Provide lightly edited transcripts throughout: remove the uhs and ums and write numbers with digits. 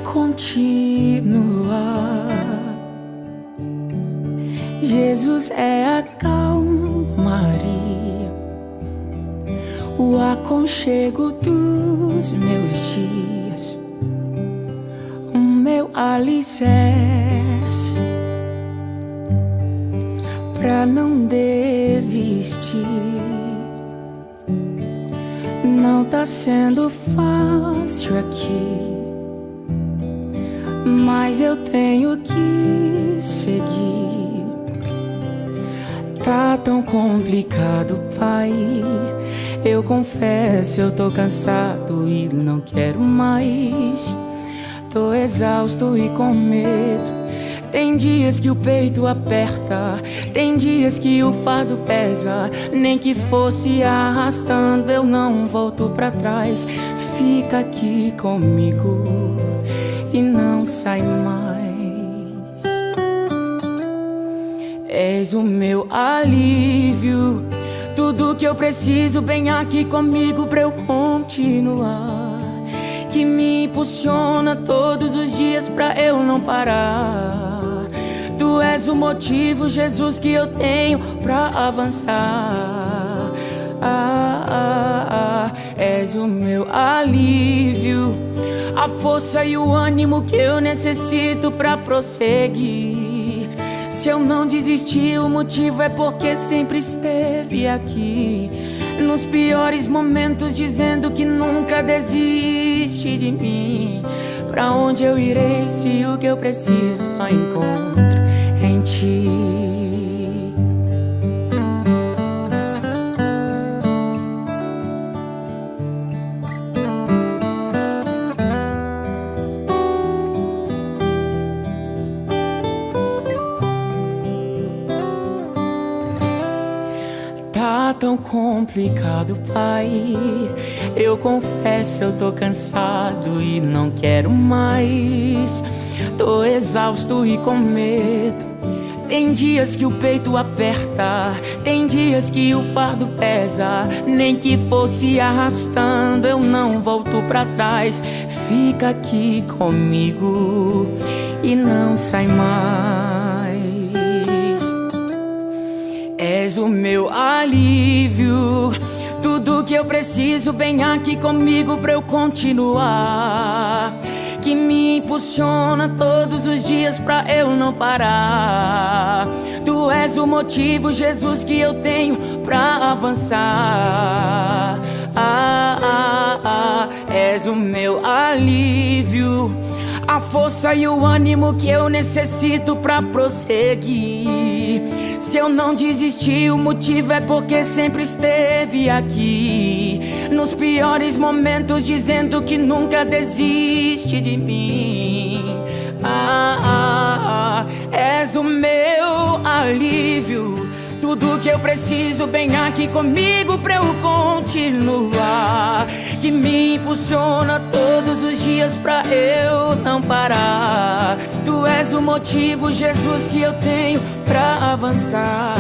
continuar. Jesus é a calmaria, o aconchego dos meus dias, o meu alicerce pra não desistir. Não tá sendo fácil aqui, mas eu tenho que seguir. Tá tão complicado, Pai, eu confesso, eu tô cansado e não quero mais. Tô exausto e com medo. Tem dias que o peito aperta, tem dias que o fardo pesa. Nem que fosse arrastando, eu não volto pra trás. Fica aqui comigo e não sai mais. És o meu alívio, tudo que eu preciso, vem aqui comigo pra eu continuar. Que me impulsiona todos os dias pra eu não parar. Tu és o motivo, Jesus, que eu tenho pra avançar. És o meu alívio, a força e o ânimo que eu necessito pra prosseguir. Se eu não desisti, o motivo é porque sempre esteve aqui. Nos piores momentos, dizendo que nunca desiste de mim. Pra onde eu irei se o que eu preciso só encontro em ti? Tá tão complicado, Pai, eu confesso, eu tô cansado e não quero mais. Tô exausto e com medo. Tem dias que o peito aperta, tem dias que o fardo pesa. Nem que fosse arrastando, eu não volto pra trás. Fica aqui comigo e não sai mais. És o meu alívio, tudo que eu preciso, vem aqui comigo pra eu continuar. Que me impulsiona todos os dias pra eu não parar. Tu és o motivo, Jesus, que eu tenho pra avançar. És o meu alívio, a força e o ânimo que eu necessito pra prosseguir. Se eu não desisti, o motivo é porque sempre esteve aqui. Nos piores momentos, dizendo que nunca desiste de mim. És o meu alívio, tudo que eu preciso, vem aqui comigo pra eu continuar. Que me impulsiona todos os dias pra eu não parar. Tu és o motivo, Jesus, que eu tenho pra avançar.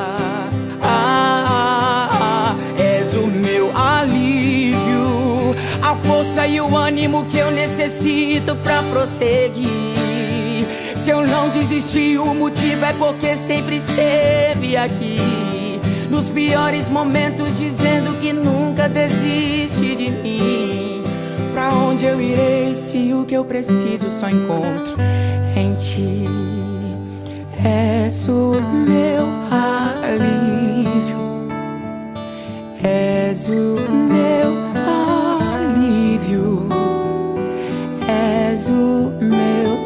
És o meu alívio, a força e o ânimo que eu necessito pra prosseguir. Se eu não desisti, o motivo é porque sempre esteve aqui. Nos piores momentos, dizendo que nunca desiste de mim. Pra onde eu irei se o que eu preciso só encontro em ti? És o meu alívio, és o meu alívio, és o meu